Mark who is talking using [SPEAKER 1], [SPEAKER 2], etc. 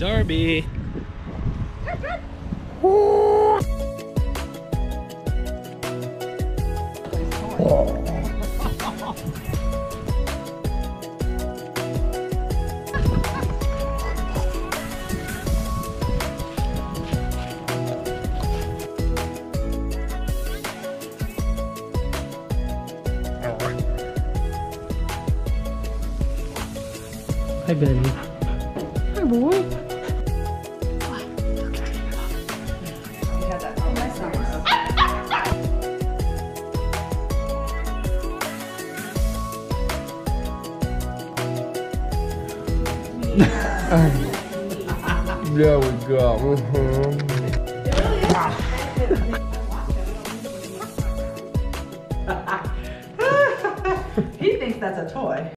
[SPEAKER 1] Darby. Hi, Benny. Hi, boy. There we go.
[SPEAKER 2] He thinks that's a toy.